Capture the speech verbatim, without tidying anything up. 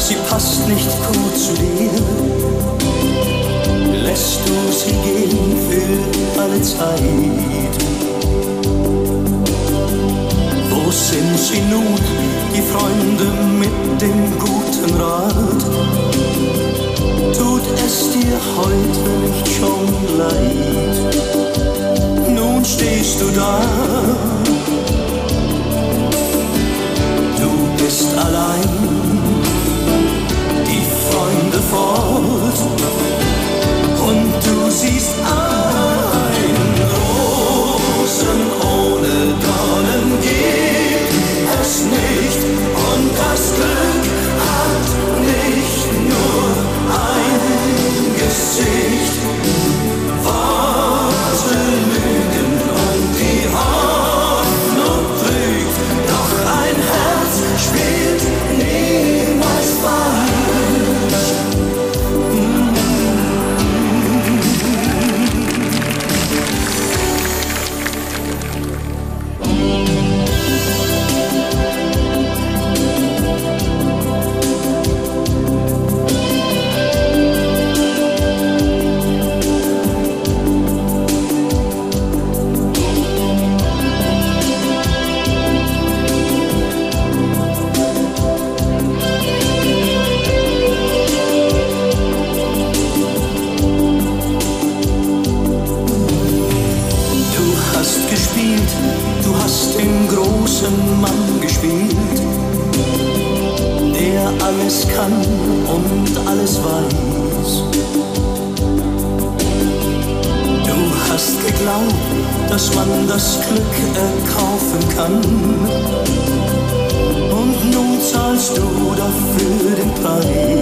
sie passt nicht gut zu dir, lässt du sie gehen für alle Zeit. Wo sind sie nun, die Freunde mit dem guten Rat? Tut es dir heute nicht schon leid? Nun stehst du da, du bist allein, die Freunde fort, und du siehst ein, Rosen ohne Dornen gibt es nicht, und das Glück hat nicht nur ein Gesicht. Worte lügen und die Hoffnung trügt, doch ein Herz spielt niemals falsch. Du hast den großen Mann gespielt, der alles kann und alles weiß. Du hast geglaubt, dass man das Glück erkaufen kann, und nun zahlst du dafür den Preis.